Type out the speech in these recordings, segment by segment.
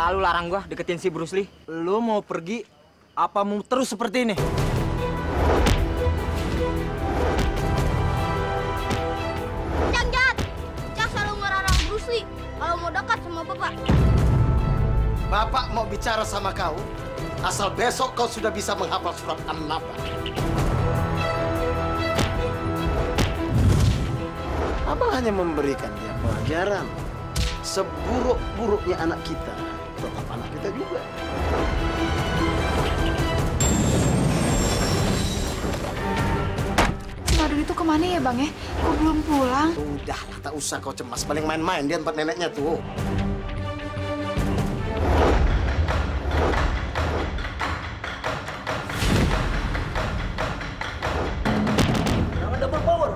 selalu larang gua deketin si Bruce Lee. Lu mau pergi apa mau terus seperti ini? Cang jahat. Cang selalu ngelarang Bruce Lee kalau mau dekat sama Bapak. Bapak mau bicara sama kau, asal besok kau sudah bisa menghafal surat An-Naba. Abang hanya memberikan dia pelajaran. Seburuk-buruknya anak kita, tetap anak kita juga. Si Madun itu kemana ya, Bang ya? Kok belum pulang? Udahlah, tak usah kau cemas. Paling main-main dia tempat neneknya tuh. Jangan double power.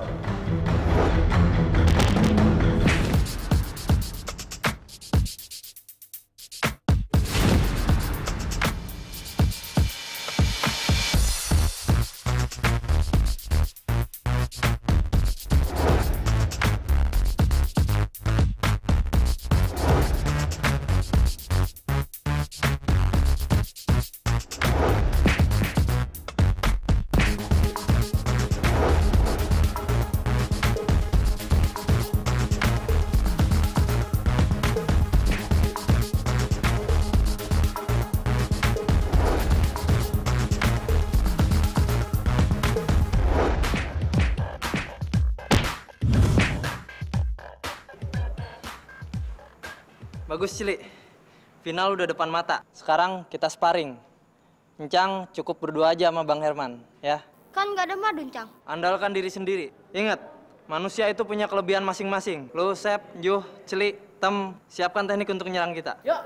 Bagus, Cili. Final udah depan mata. Sekarang kita sparring. Encang cukup berdua aja sama Bang Herman, ya. Kan nggak ada Madun, Cang. Andalkan diri sendiri. Ingat, manusia itu punya kelebihan masing-masing. Lu, Sep, Juh, Cili, Tem, siapkan teknik untuk nyerang kita. Yuk!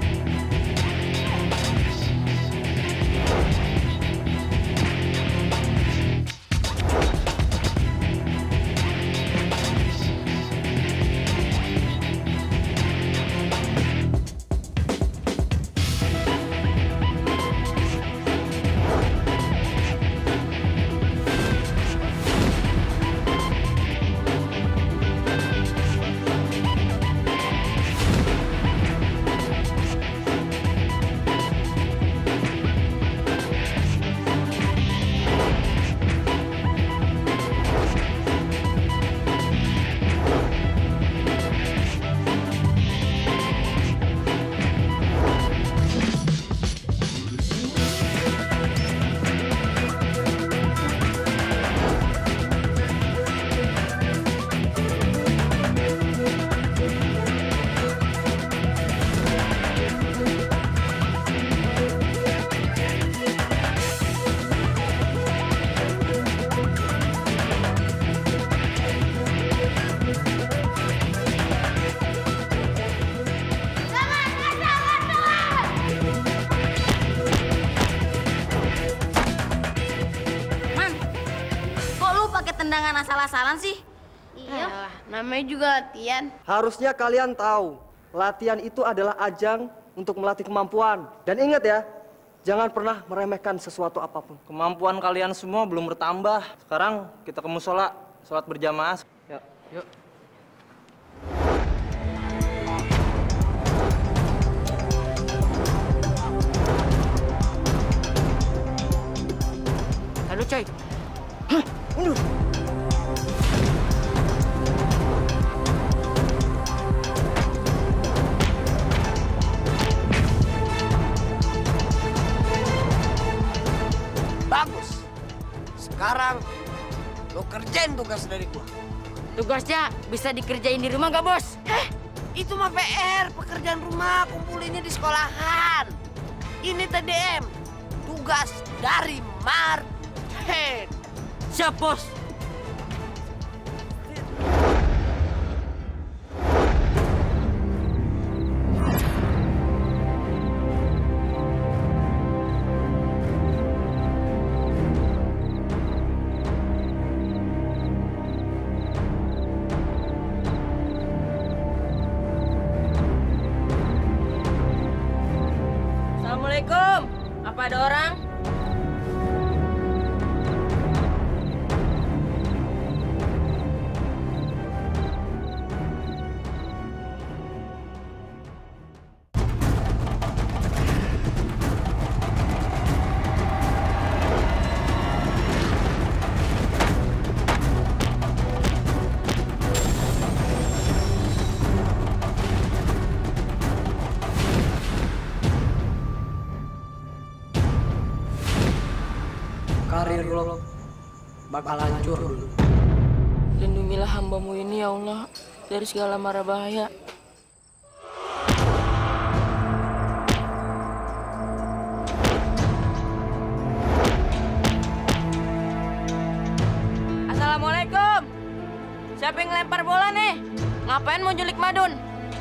Tendangan asal-asalan sih? Iya. Namanya juga latihan. Harusnya kalian tahu, latihan itu adalah ajang untuk melatih kemampuan. Dan ingat ya, jangan pernah meremehkan sesuatu apapun. Kemampuan kalian semua belum bertambah. Sekarang kita ke musola, sholat berjamaah. Yuk, yuk. Aduh, coy. Hah? Mundur. Bagus. Sekarang lo kerjain tugas dari gua. Tugasnya bisa dikerjain di rumah nggak, Bos? Itu mah PR, pekerjaan rumah, kumpulinnya di sekolahan. Ini TDM, tugas dari Marhen. Siap, Bos. Assalamualaikum. Apa ada orang? Khairul bakal hancur dulu. Lindungilah hambamu ini ya Allah dari segala mara bahaya. Assalamualaikum. Siapa yang ngelempar bola nih? Ngapain mau julik Madun?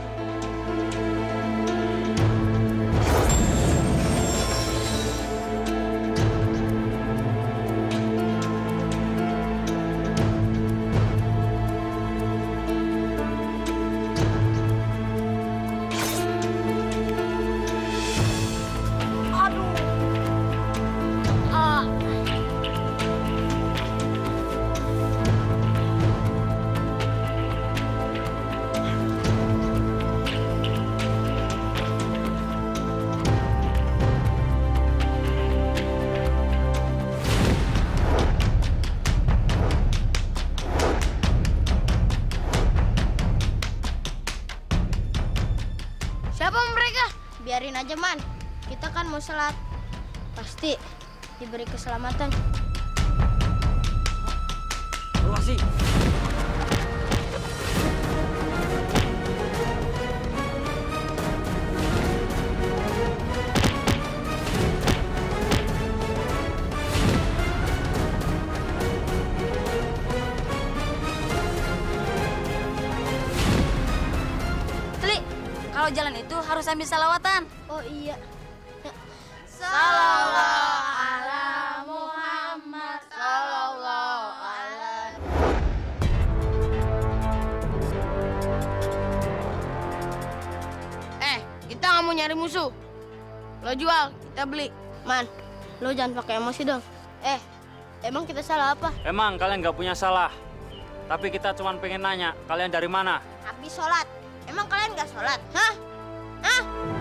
Siapa mereka? Biarin aja, Man. Kita kan mau sholat. Pasti diberi keselamatan. Makasih. Kalau jalan itu harus sambil salawatan. Oh iya. Sallallahu ala Muhammad, sallallahu ala. Kita nggak mau nyari musuh. Lo jual, kita beli. Man, lo jangan pakai emosi dong. Emang kita salah apa? Emang kalian nggak punya salah. Tapi kita cuma pengen nanya, kalian dari mana? Habis sholat. Emang kalian nggak sholat? Hah? Hah?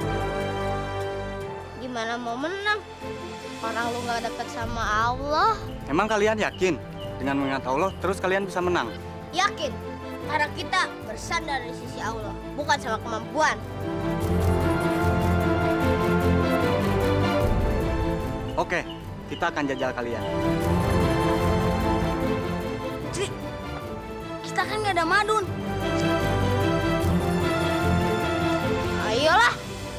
Gimana mau menang? Orang lu nggak deket sama Allah. Emang kalian yakin dengan mengingat Allah terus kalian bisa menang? Yakin? Karena kita bersandar di sisi Allah, bukan sama kemampuan. Oke, kita akan jajal kalian. Cik, kita kan nggak ada Madun. Ayolah.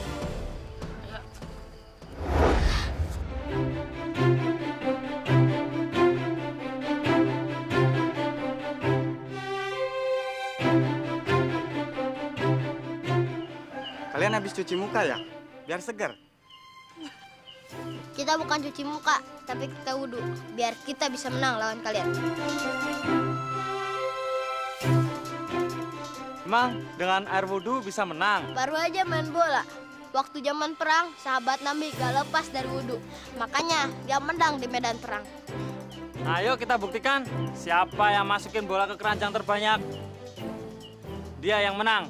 Kalian habis cuci muka ya? Biar segar. Kita bukan cuci muka, tapi kita wudhu. Biar kita bisa menang lawan kalian. Emang dengan air wudhu bisa menang? Baru aja main bola. Waktu zaman perang, sahabat Nabi gak lepas dari wudhu. Makanya dia menang di medan perang. Ayo kita buktikan siapa yang masukin bola ke keranjang terbanyak. Dia yang menang.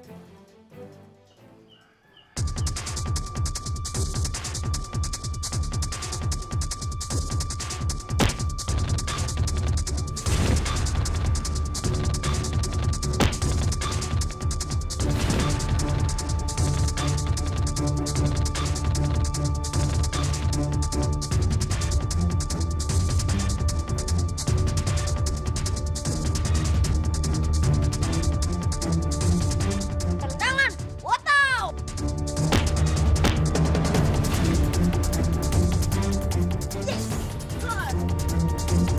Tangan, wotau! Yes, good.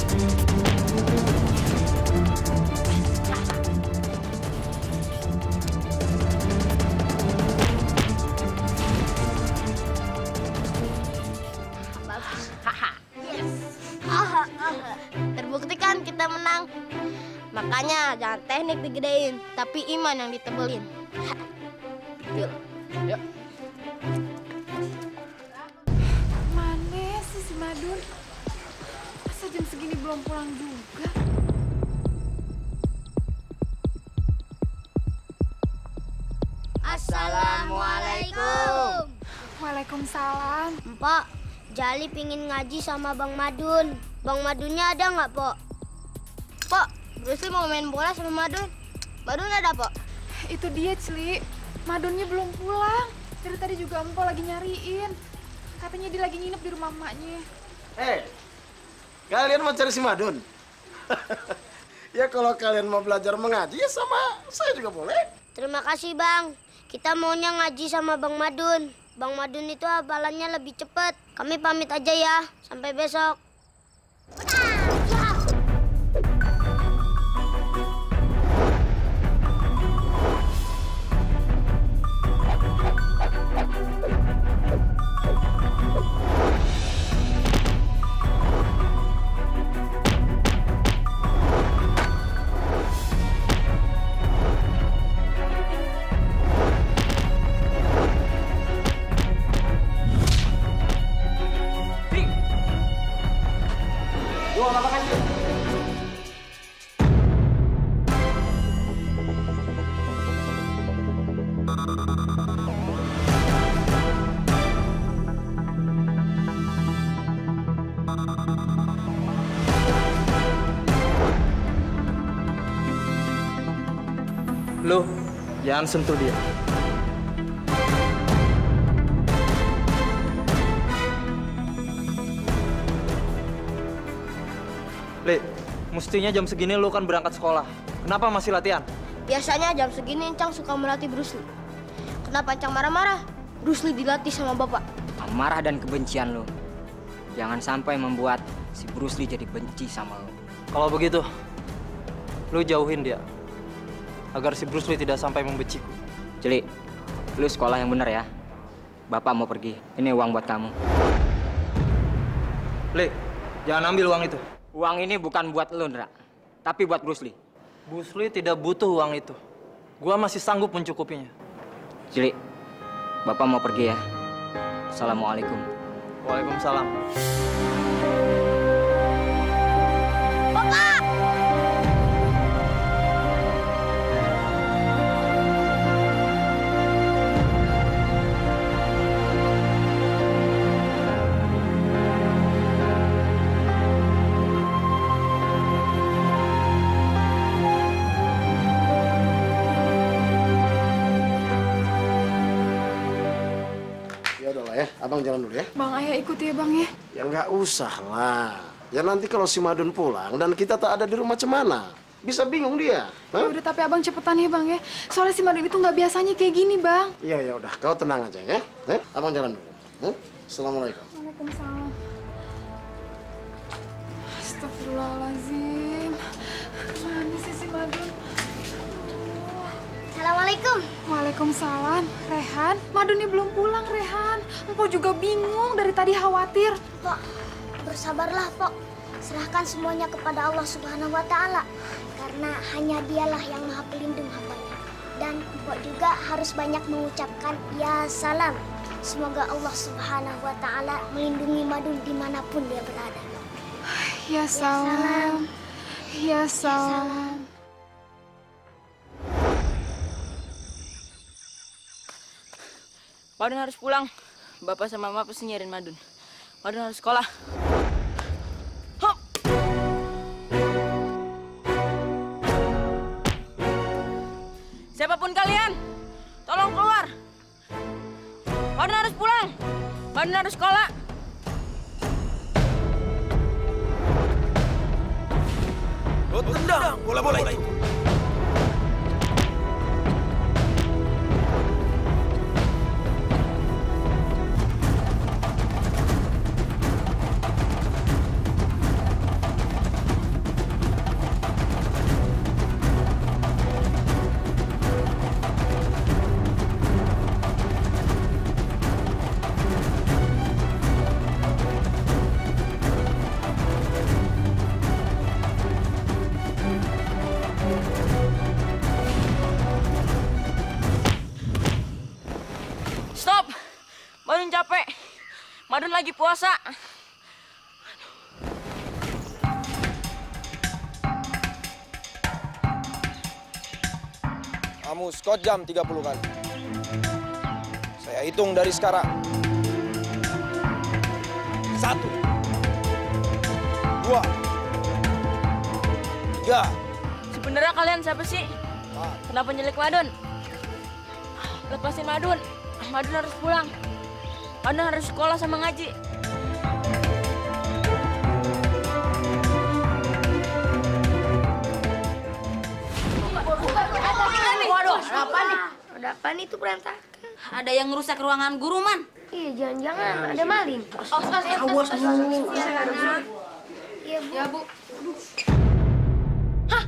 Bagus. Yes. Terbuktikan kita menang. Makanya jangan teknik digedein, tapi iman yang ditebelin. Yuk. Yuk. Mana sih si Madun? Masa jam segini belum pulang juga? Assalamualaikum. Waalaikumsalam. Mpok, Jali pingin ngaji sama Bang Madun. Bang Madunnya ada nggak, Pok? Pok, Bruce Lee mau main bola sama Madun. Madun ada, Pok? Itu dia, Cli. Madunnya belum pulang. Dari tadi juga Empok lagi nyariin. Katanya dia lagi nginep di rumah emaknya. Kalian mau cari si Madun? Ya kalau kalian mau belajar mengaji ya sama saya juga boleh. Terima kasih, Bang. Kita maunya ngaji sama Bang Madun. Bang Madun itu hafalannya lebih cepat. Kami pamit aja ya. Sampai besok. Lo, jangan sentuh dia. Le, mestinya jam segini lo kan berangkat sekolah. Kenapa masih latihan? Biasanya jam segini Encang suka melatih Bruce Lee. Kenapa Encang marah-marah? Bruce Lee dilatih sama Bapak. Amarah dan kebencian lo. Jangan sampai membuat si Bruce Lee jadi benci sama lo. Kalau begitu, lo jauhin dia. Agar si Bruce Lee tidak sampai membenciku. Celi, lu sekolah yang benar ya. Bapak mau pergi. Ini uang buat kamu. Le, jangan ambil uang itu. Uang ini bukan buat lu, Ndra. Tapi buat Bruce Lee. Bruce Lee tidak butuh uang itu. Gua masih sanggup mencukupinya. Celi, Bapak mau pergi ya. Assalamualaikum. Waalaikumsalam. Abang jalan dulu ya. Bang, ayah ikut ya Bang ya. Ya nggak usah lah. Ya nanti kalau si Madun pulang dan kita tak ada di rumah cemana, bisa bingung dia. Ya udah, tapi abang cepetan ya Bang ya. Soalnya si Madun itu nggak biasanya kayak gini Bang. Iya ya udah, kau tenang aja ya. Abang jalan dulu. Assalamualaikum. Waalaikumsalam. Astagfirullahaladzim. Mana sih si Madun? Assalamualaikum. Waalaikumsalam. Rehan, Madunnya belum pulang, Rehan. Empok juga bingung, dari tadi khawatir. Pok, bersabarlah, Pok. Serahkan semuanya kepada Allah Subhanahu wa Ta'ala. Karena hanya Dialah yang Maha Pelindung hambanya. Dan Pok juga harus banyak mengucapkan ya salam. Semoga Allah Subhanahu wa Ta'ala melindungi Madun dimanapun dia berada. Ya salam. Ya salam. Madun harus pulang. Bapak sama Mama pasti nyariin Madun. Madun harus sekolah. Hop! Siapapun kalian, tolong keluar. Madun harus pulang. Madun harus sekolah. Lo tendang bola-bola itu. Stop! Madun capek. Madun lagi puasa. Kamu skot jam 30 kali. Saya hitung dari sekarang. 1, 2, 3. Sebenarnya kalian siapa sih? Kenapa nyelek Madun? Lepasin Madun. Madun harus pulang. Madun harus sekolah sama ngaji. Apaan itu berantakan? Ada yang ngerusak ruangan guru, Man. Iya, jangan-jangan ada maling. Awas dulu. Iya, Bu. Hah?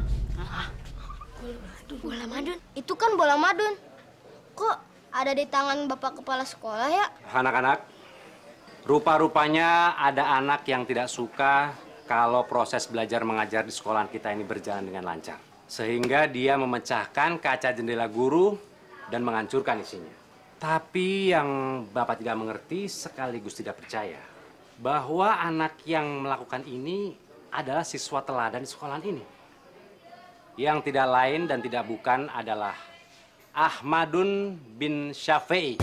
Bola madun? Itu kan bola madun. Kok ada di tangan Bapak Kepala Sekolah ya? Anak-anak, rupa-rupanya ada anak yang tidak suka kalau proses belajar mengajar di sekolahan kita ini berjalan dengan lancar. Sehingga dia memecahkan kaca jendela guru dan menghancurkan isinya. Tapi yang Bapak tidak mengerti sekaligus tidak percaya bahwa anak yang melakukan ini adalah siswa teladan di sekolahan ini. Yang tidak lain dan tidak bukan adalah Ahmadun bin Syafi'i.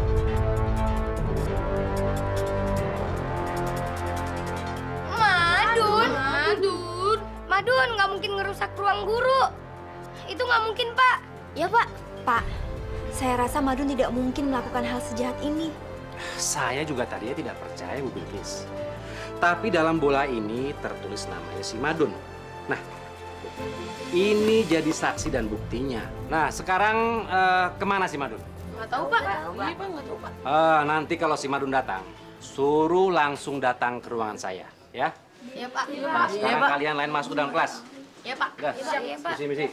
Madun nggak mungkin ngerusak ruang guru. Itu nggak mungkin, Pak. Ya, Pak. Pak, saya rasa Madun tidak mungkin melakukan hal sejahat ini. Saya juga tadinya tidak percaya, Bu Bilqis. Tapi dalam bola ini tertulis namanya si Madun. Nah, ini jadi saksi dan buktinya. Nah, sekarang kemana si Madun? Nggak tahu, Pak. Iya, Pak, nggak tahu, Pak. Nanti kalau si Madun datang, suruh langsung datang ke ruangan saya, ya. Iya, Pak. Nah, sekarang kalian lain masuk dalam kelas. Iya, Pak. Iya, Pak. Misi.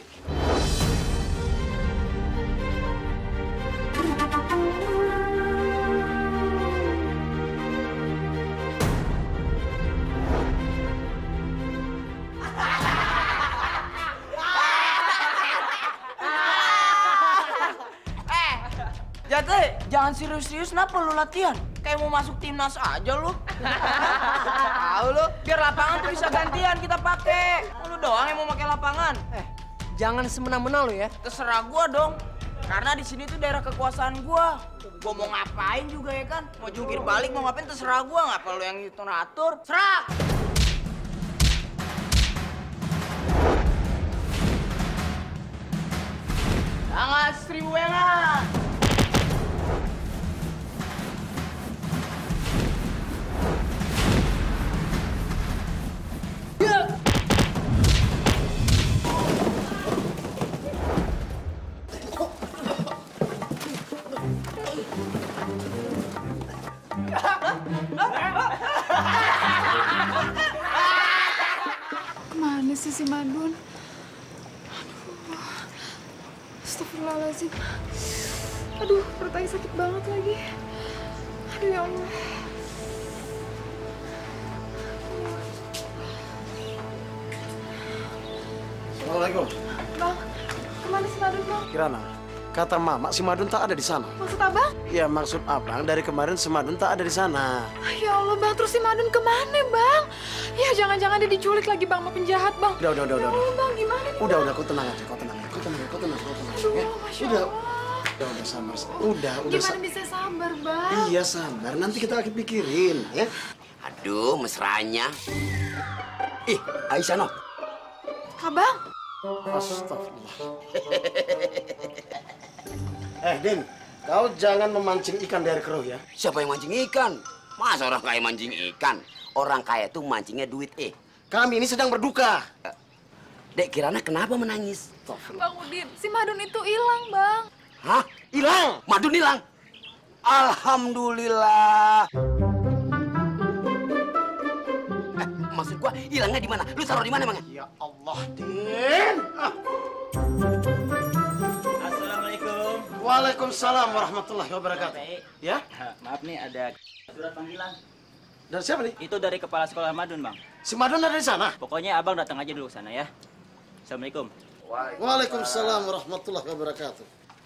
Jate, jangan serius-serius, kenapa lu latihan? Kayak mau masuk timnas aja lu. Tahu lu, biar lapangan tuh bisa gantian kita pakai. Lu doang yang mau pakai lapangan. Jangan semena-mena lu ya. Terserah gua dong. Karena di sini tuh daerah kekuasaan gua. Gua mau ngapain juga ya kan? Mau jungkir balik, mau ngapain terserah gua, nggak perlu yang itu ngatur. Serah! Jangan seribu wengan. Kemana sih si Madun? Astagfirullahaladzim. Aduh, perut saya sakit banget lagi. Aduh, ya Allah. Assalamualaikum. Bang, kemana si Madun, Bang? Kirana, kata Mama si Madun tak ada di sana. Maksud Abang? Ya maksud Abang dari kemarin si Madun tak ada di sana. Ya Allah, Bang. Terus si Madun kemana, Bang? Ya, jangan-jangan dia diculik lagi, Bang, sama penjahat, Bang. Udah. Ya Allah, Bang, gimana nih, Udah, Bang? kau tenang aja, kau tenang. Aduh, Ya. Masya Udah. Allah. Udah sabar. Udah. Gimana bisa sabar, Bang? Iya sabar, nanti kita akan pikirin, ya. Aduh, mesranya. Ih, Aisyah no. Abang? Astagfirullah. Din, kau jangan memancing ikan dari keruh ya. Siapa yang mancing ikan? Masa orang kaya mancing ikan? Orang kaya tuh mancingnya duit, Kami ini sedang berduka. Dek Kirana kenapa menangis? Bang Udin, si Madun itu hilang, Bang. Hah? Hilang? Madun hilang? Alhamdulillah. Maksud gua hilangnya di mana? Lu taruh di mana, Bang? Ya Allah, Din. Assalamualaikum. Waalaikumsalam warahmatullahi wabarakatuh. Ya? Maaf nih, ada surat panggilan. Dari siapa nih? Itu dari Kepala Sekolah Madun, Bang. Si Madun ada di sana? Pokoknya Abang datang aja dulu ke sana ya. Assalamualaikum. Waalaikumsalam warahmatullahi wabarakatuh.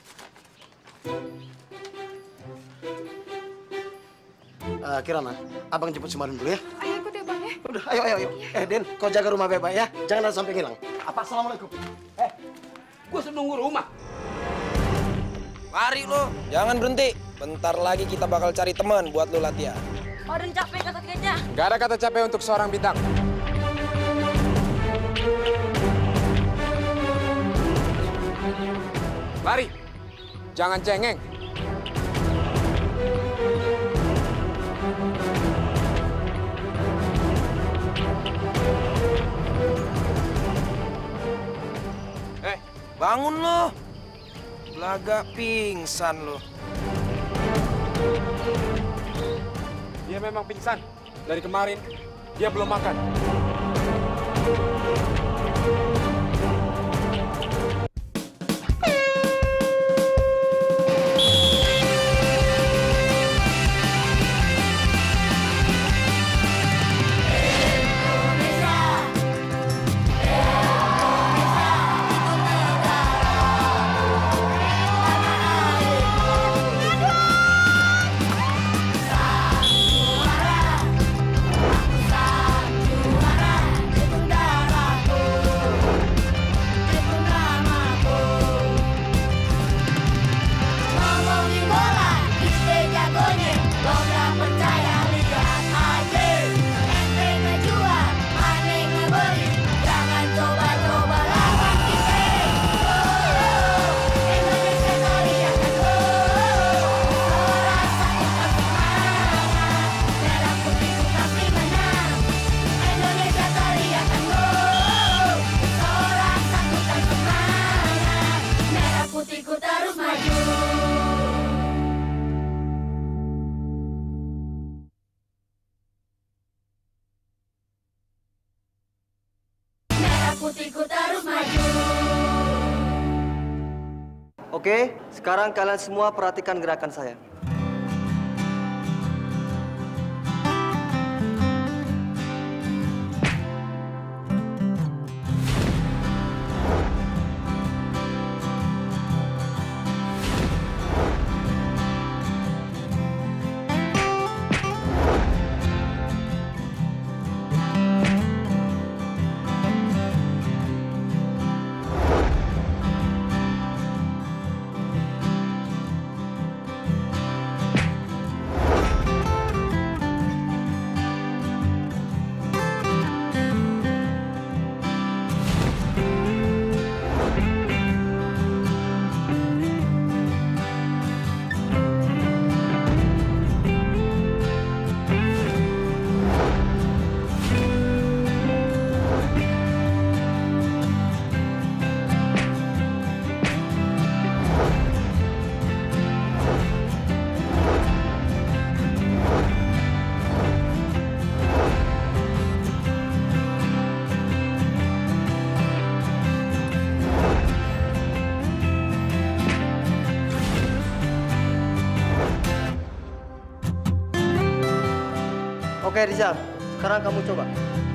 Kirana, Abang jemput si Madun dulu ya. Ayo ikut ya, Bang, ya. Udah, ayo. Din, kau jaga rumah Beba ya. Jangan ada sampai hilang. Apa? Assalamualaikum. Gua sudah nunggu rumah. Mari lo, jangan berhenti. Bentar lagi kita bakal cari teman buat lo latihan. Madun capek kata kayaknya. Gak ada kata capek untuk seorang bintang. Lari, jangan cengeng. Bangun lo. Laga pingsan lo. Dia memang pingsan. Dari kemarin, dia belum makan. Oke, sekarang kalian semua perhatikan gerakan saya. Oke, Rizal. Sekarang kamu coba.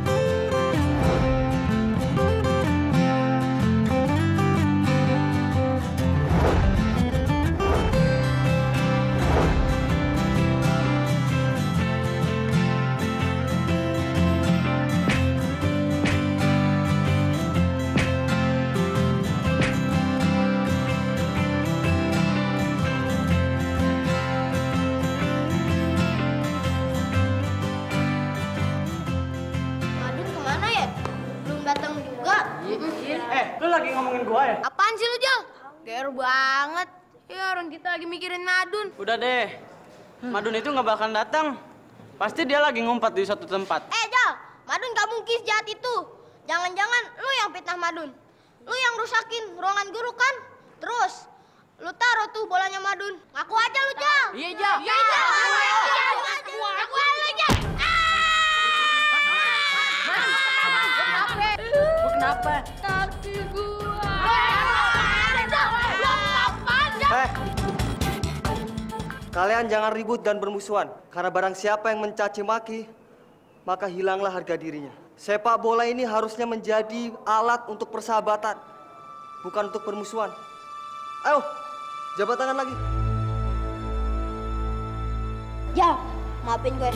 Lu lagi ngomongin gua ya? Apaan sih lu, Jal? Ger banget. Ya orang kita lagi mikirin Madun. Udah deh. Madun itu nggak bakalan datang. Pasti dia lagi ngumpat di satu tempat. Jal, Madun gak mungkin jahat itu. Jangan-jangan lu yang fitnah Madun. Lu yang rusakin ruangan guru kan? Terus lu taruh tuh bolanya Madun. Ngaku aja lu, Jal. Iya, Jal. Iya, Jal. Ngaku aja, Jal. Kenapa? Kaki gua. Kalian jangan ribut dan bermusuhan. Karena barang siapa yang mencaci maki, maka hilanglah harga dirinya. Sepak bola ini harusnya menjadi alat untuk persahabatan, bukan untuk permusuhan. Ayo, jabat tangan lagi. Ya, maafin gue.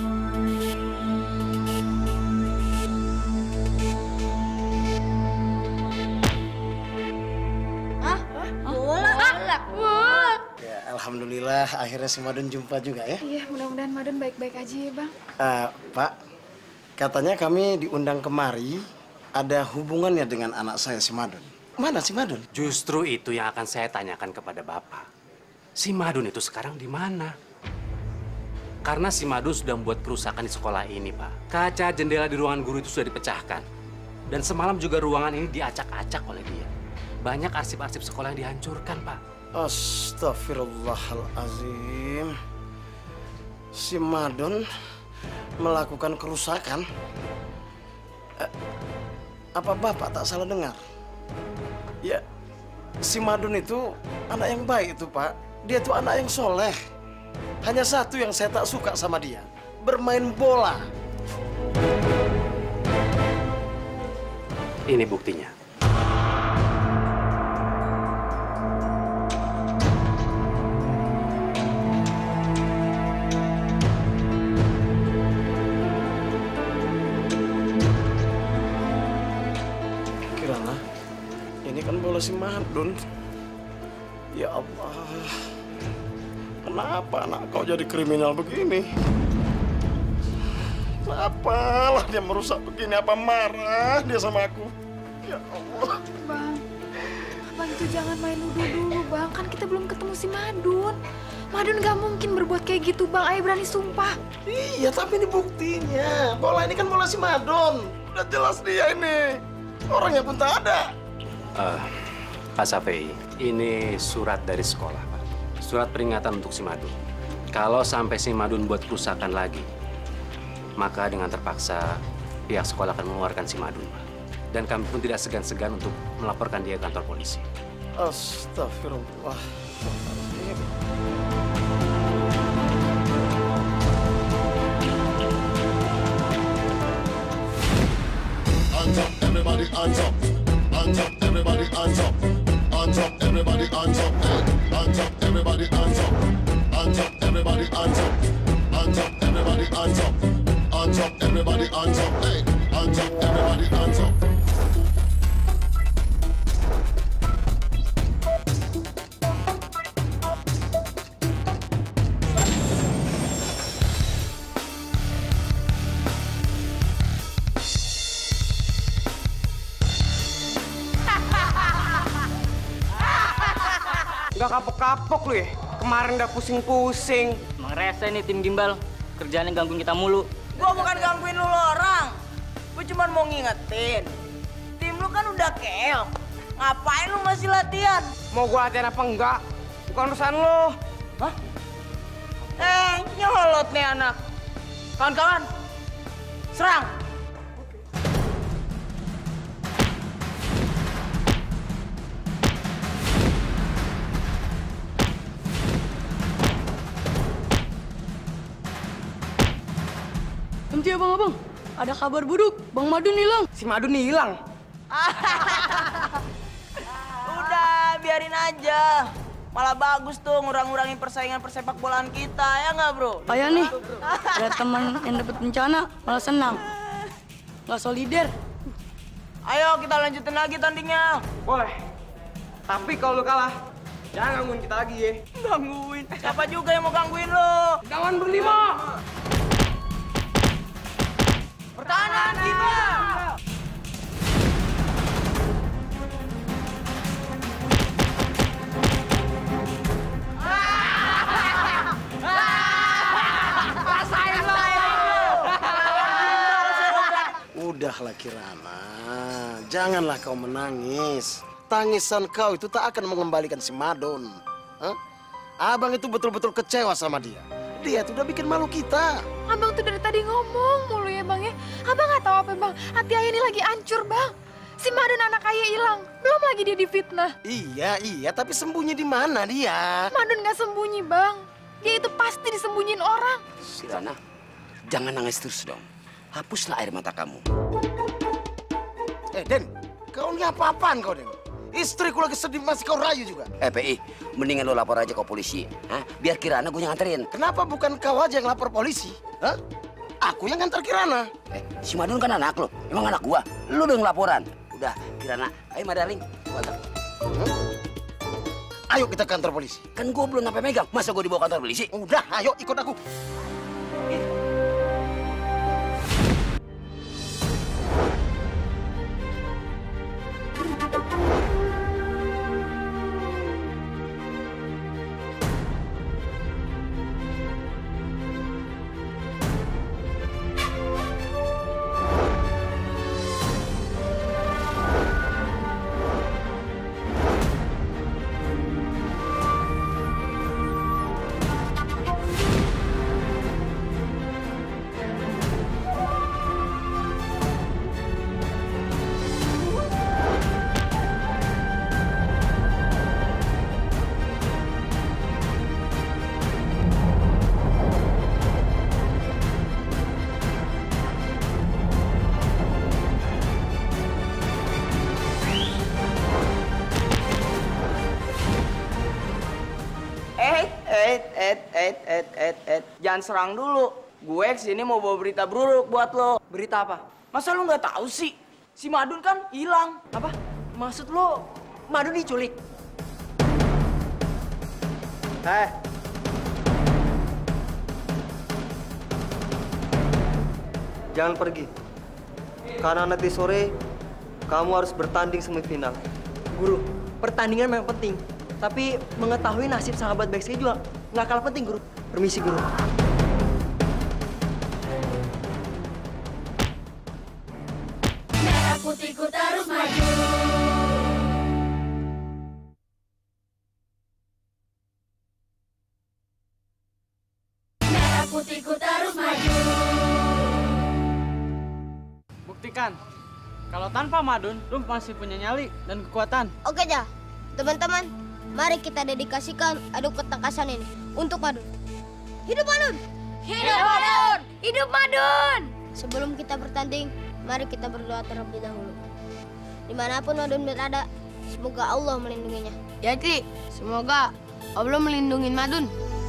Bola. Ya, alhamdulillah akhirnya si Madun jumpa juga ya. Iya, mudah-mudahan Madun baik-baik aja ya, Bang. Pak, katanya kami diundang kemari ada hubungannya dengan anak saya si Madun. Mana si Madun? Justru itu yang akan saya tanyakan kepada Bapak. Si Madun itu sekarang di mana? Karena si Madun sudah membuat kerusakan di sekolah ini, Pak. Kaca jendela di ruangan guru itu sudah dipecahkan. Dan semalam juga ruangan ini diacak-acak oleh dia. Banyak arsip-arsip sekolah yang dihancurkan, Pak. Astagfirullahalazim. Si Madun melakukan kerusakan. Apa Bapak tak salah dengar? Ya, si Madun itu anak yang baik itu, Pak. Dia itu anak yang soleh. Hanya satu yang saya tak suka sama dia, bermain bola. Ini buktinya. Kirana, ini kan bola si Madun. Ya Allah, kenapa anak kau jadi kriminal begini? Apalah dia merusak begini? Apa marah dia sama aku? Ya Allah. Bang, Bang itu jangan main nuduh dulu, Bang. Kan kita belum ketemu si Madun. Madun gak mungkin berbuat kayak gitu, Bang. Ayah berani sumpah. Iya, tapi ini buktinya. Bola ini kan bola si Madun. Udah jelas dia ini. Orangnya pun tak ada. Pak Safei, ini surat dari sekolah, Pak. Surat peringatan untuk si Madun. Kalau sampai si Madun buat kerusakan lagi, maka dengan terpaksa pihak sekolah akan mengeluarkan si Madun, Pak. Dan kami pun tidak segan-segan untuk melaporkan dia ke kantor polisi. Astagfirullah. Hands up, everybody hands up. Hands up, everybody hands up. Hands up, everybody hands up. Hands up, everybody hands up. Hands up, everybody hands up. Hands up, everybody hands up. Hands up, everybody hands up. Hands up, everybody hands up. Gak kapok-kapok lu ya? Kemarin udah pusing-pusing. Emang rese nih tim gimbal. Kerjaannya gangguin kita mulu. Gua bukan gangguin lu orang. Gua cuma mau ngingetin. Tim lu kan udah keok. Ngapain lu masih latihan? Mau gua latihan apa enggak? Bukan urusan lu. Hah? Nyolot nih anak. Kawan-kawan, serang! Henti abang-abang, ada kabar buruk. Bang Madun hilang. Si Madun hilang? Udah, biarin aja. Malah bagus tuh ngurang-ngurangin persaingan persepak bolaan kita, ya nggak bro? Ayah nih, ada teman yang dapat bencana malah senang. Nggak solider. Ayo kita lanjutin lagi tandingnya. Boleh. Tapi kalau lu kalah, jangan gangguin kita lagi ya. Gangguin? Siapa juga yang mau gangguin lo? Kawan berlima. Pertahanan kita! Rasain lo! Udahlah Kirana, janganlah kau menangis. Tangisan kau itu tak akan mengembalikan si Madun. Hah? Abang itu betul-betul kecewa sama dia. Dia tuh udah bikin malu kita. Abang tuh dari tadi ngomong mulu ya Bang ya. Abang nggak tahu apa Bang, hati ayah ini lagi hancur Bang. Si Madun anak ayah hilang, belum lagi dia difitnah. Iya, tapi sembunyi di mana dia? Madun nggak sembunyi Bang, dia itu pasti disembunyiin orang. Kirana, jangan nangis terus dong. Hapuslah air mata kamu. Den, kau ini apa-apaan kau Den? Istriku lagi sedih masih kau rayu juga. PI, mendingan lo lapor aja ke polisi. Hah? Biar Kirana gue yang nganterin. Kenapa bukan kau aja yang lapor polisi? Hah? Aku yang ngantar Kirana. Si Madun kan anak lo, emang anak gua. Lu dong laporan. Udah, Kirana, ayo Madaling. Ayo kita ke kantor polisi. Kan gua belum sampai megang, masa gua dibawa kantor polisi? Udah, ayo ikut aku. jangan serang dulu. Gue kesini mau bawa berita buruk buat lo. Berita apa? Masa lu nggak tahu sih? Si Madun kan hilang. Apa? Maksud lo Madun diculik? Jangan pergi. Karena nanti sore kamu harus bertanding semifinal. Guru, pertandingan memang penting. Tapi mengetahui nasib sahabat baik saya juga nggak kalah penting, Guru. Permisi, Guru. Merah putihku terus maju. Merah putihku terus maju. Buktikan, kalau tanpa Madun, lu masih punya nyali dan kekuatan. Oke, Ja. Teman-teman, mari kita dedikasikan adu ketangkasan ini untuk Madun. Hidup Madun! Hidup Madun! Hidup Madun! Sebelum kita bertanding, mari kita berdoa terlebih dahulu. Dimanapun Madun berada, semoga Allah melindunginya. Ya, Tri. Semoga Allah melindungi Madun.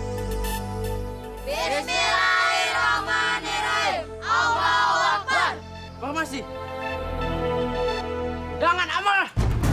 Bismillahirrahmanirrahim. Allahu Akbar. Formasi. Dengan amanah.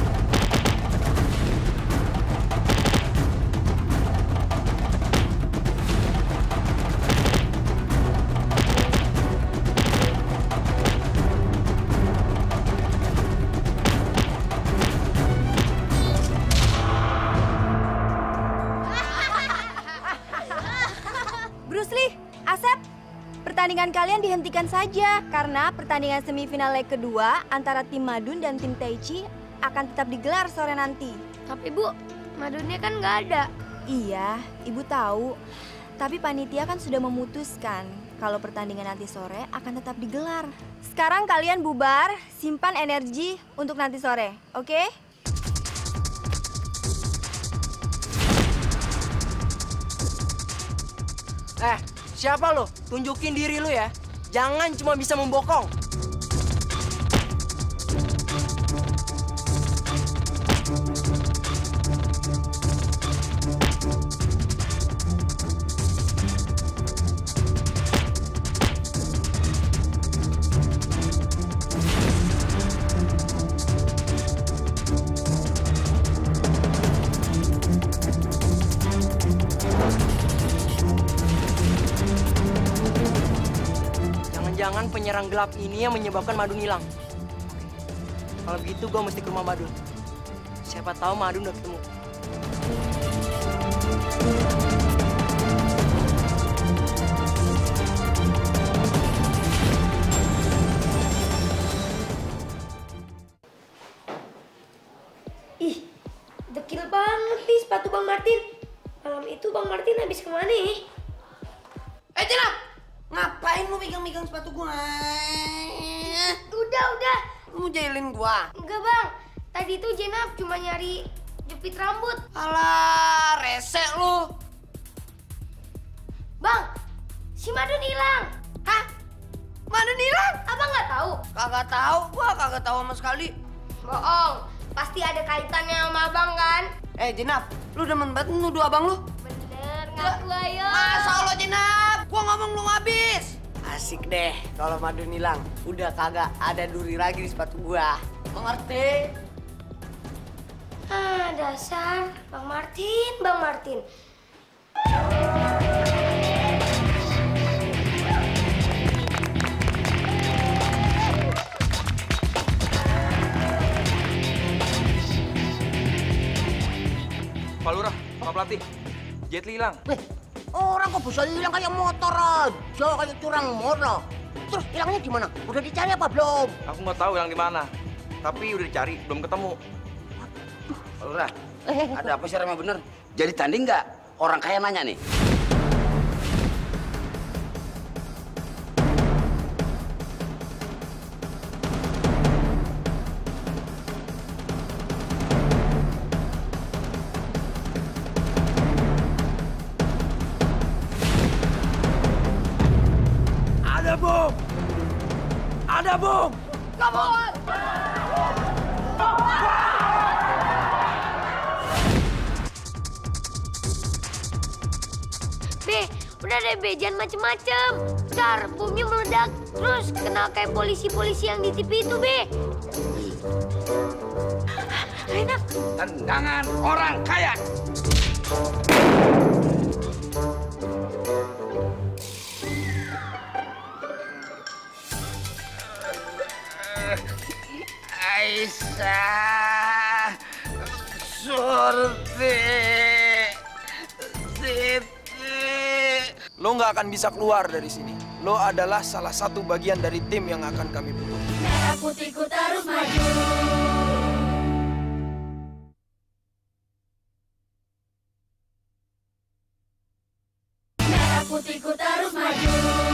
Bruce Lee, Asep, pertandingan kalian dihentikan saja karena pertandingan semifinal leg kedua antara tim Madun dan tim Taichi akan tetap digelar sore nanti. Tapi Bu, Madunnya kan nggak ada. Iya, Ibu tahu. Tapi panitia kan sudah memutuskan kalau pertandingan nanti sore akan tetap digelar. Sekarang kalian bubar, simpan energi untuk nanti sore, oke? Siapa lo? Tunjukin diri lo ya. Jangan cuma bisa membokong. Jangan penyerang gelap ini yang menyebabkan Madun hilang. Kalau begitu gue mesti ke rumah Madun. Siapa tahu Madun udah ketemu. Ih, dekil banget nih sepatu Bang Martin. Malam itu Bang Martin habis kemana nih? Jenap! Ngapain lu megang-megang sepatu gua? Udah. Lu mau jahilin gua? Enggak, Bang. Tadi tuh Jenap cuma nyari jepit rambut. Alah, rese lu. Bang, si Madun hilang. Hah? Madun hilang? Abang nggak tahu? Kagak tahu, gua kagak tahu sama sekali. Bohong. Pasti ada kaitannya sama Abang kan? Jenap, lu demen banget nuduh abang lu. Bener, ngaku ayo. Masa Allah, Jenap? Gua ngomong lu habis. Asik deh kalau Madun hilang. Udah kagak ada duri lagi di sepatu gua. Mengerti? Dasar Bang Martin. Pak Lurah, Pak Pelatih, Jet Li hilang. Orang kok bisa hilang kayak motor aja, kayak curang motor. Terus hilangnya gimana? Udah dicari apa belum? Aku nggak tahu hilang di mana. Tapi udah dicari, belum ketemu. Pak Lurah, ada apa sih Rama bener? Jadi tanding nggak? Orang kaya nanya nih. Ada bom! Kabur! Be, udah deh, Be. Jangan macem-macem. Ntar bomnya meledak, terus kena kayak polisi-polisi yang di TV itu, Be. Enak. Tendangan orang kaya. Aisyah, Surti, Siti. Lo nggak akan bisa keluar dari sini. Lo adalah salah satu bagian dari tim yang akan kami bentuk. Merah putihku terus maju. Merah putihku terus maju.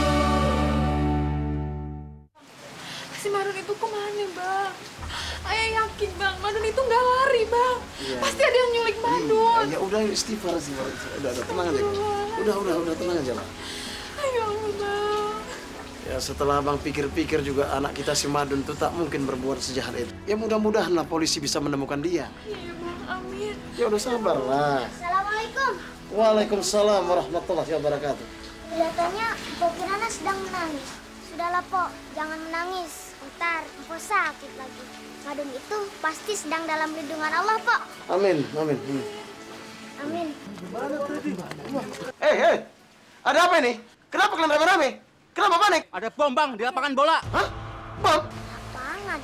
Si Madun itu kemana, Bang? Ayah yakin, Bang. Madun itu nggak lari, Bang. Iya. Pasti ada yang nyulik Madun. Ya udah, istighfar. Udah, tenang aja. Udah, tenang aja, Bang. Ayo, Bang. Ya setelah Bang pikir-pikir juga anak kita si Madun itu tak mungkin berbuat sejahat itu. Ya mudah-mudahanlah polisi bisa menemukan dia. Iya, Bang. Amin. Ya udah sabarlah. Assalamualaikum. Waalaikumsalam warahmatullahi wabarakatuh. Kelihatannya Pok Kirana sedang menangis. Sudahlah, Pok. Jangan menangis. Ntar Pok sakit lagi. Madun itu pasti sedang dalam lindungan Allah, Pok. Amin. Amin. Hei, ada apa ini? Kenapa kalian rame-rame? Kenapa panik? Ada bom, Bang, di lapangan bola. Hah? Bom? Lapangan.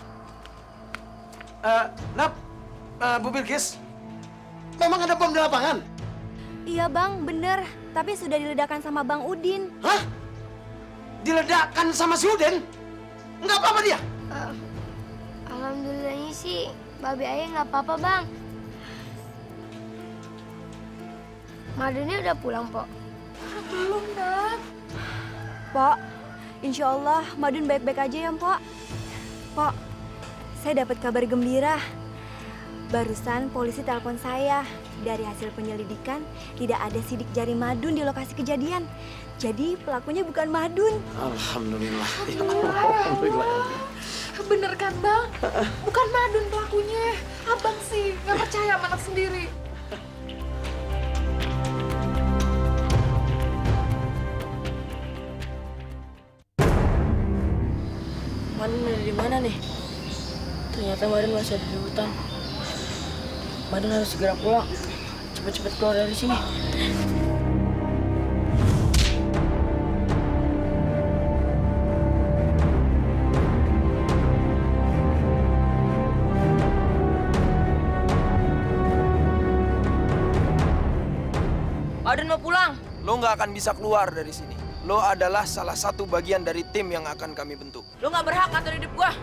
Bu Bilkis, memang ada bom di lapangan? Iya, Bang, bener. Tapi sudah diledakkan sama Bang Udin. Hah? Diledakkan sama si Udin? Nggak apa-apa dia? Alhamdulillahnya sih, Babe Ayah nggak apa-apa, Bang. Madunnya udah pulang, Pok. Belum, Nak. Pok, insya Allah Madun baik-baik aja ya, Pok. Pok, saya dapat kabar gembira. Barusan polisi telepon saya. Dari hasil penyelidikan, tidak ada sidik jari Madun di lokasi kejadian. Jadi pelakunya bukan Madun. Alhamdulillah. Alhamdulillah. Bener kan, Bang? Bukan Madun pelakunya. Abang sih nggak percaya sama anak sendiri. Madun ada di mana nih? Ternyata Madun masih ada di hutan. Madun harus segera pulang. Cepet-cepet keluar dari sini. Madun mau pulang. Lo nggak akan bisa keluar dari sini. Lo adalah salah satu bagian dari tim yang akan kami bentuk. Lo nggak berhak ngatur hidup gua.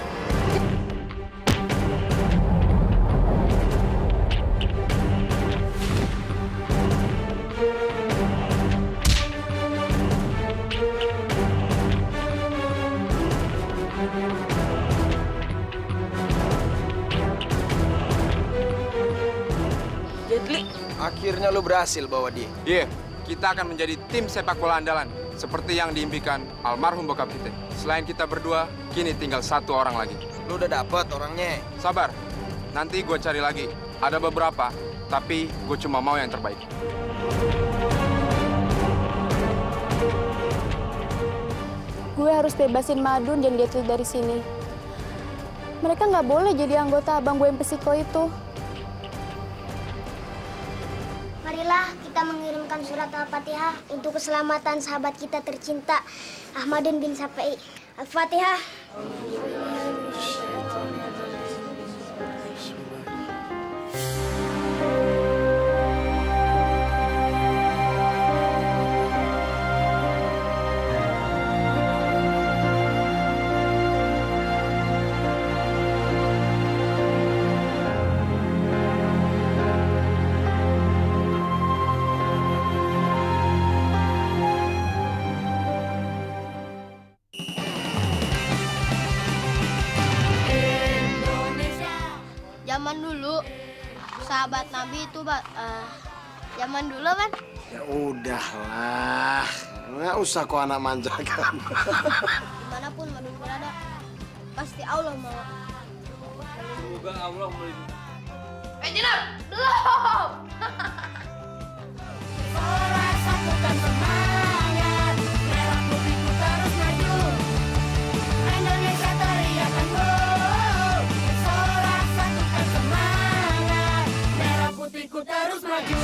Jetli. Akhirnya lo berhasil bawa dia. Iya, kita akan menjadi tim sepak bola andalan. Seperti yang diimpikan almarhum bokap kita. Selain kita berdua, kini tinggal satu orang lagi. Lo udah dapet orangnya? Sabar, nanti gue cari lagi. Ada beberapa, tapi gue cuma mau yang terbaik. Gue harus bebasin Madun dan Getli dari sini. Mereka nggak boleh jadi anggota abang gue yang psiko itu. Marilah kita mengirimkan surat Al-Fatihah untuk keselamatan sahabat kita tercinta, Ahmadun bin Safi'i. Al-Fatihah. Zaman dulu sahabat Nabi itu zaman dulu kan? Ya udahlah, nggak usah kau anak manjakan. Dimanapun Madun berada, pasti Allah mau. Semoga Allah melindungi. Jenab, belum. Orang satukan semangat. terus maju.